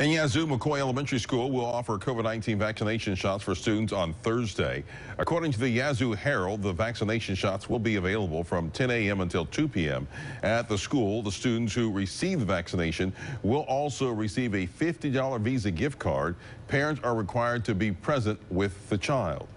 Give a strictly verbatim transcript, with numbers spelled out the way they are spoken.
And Yazoo McCoy Elementary School will offer COVID nineteen vaccination shots for students on Thursday. According to the Yazoo Herald, the vaccination shots will be available from ten a m until two p m At the school, the students who receive the vaccination will also receive a fifty dollar Visa gift card. Parents are required to be present with the child.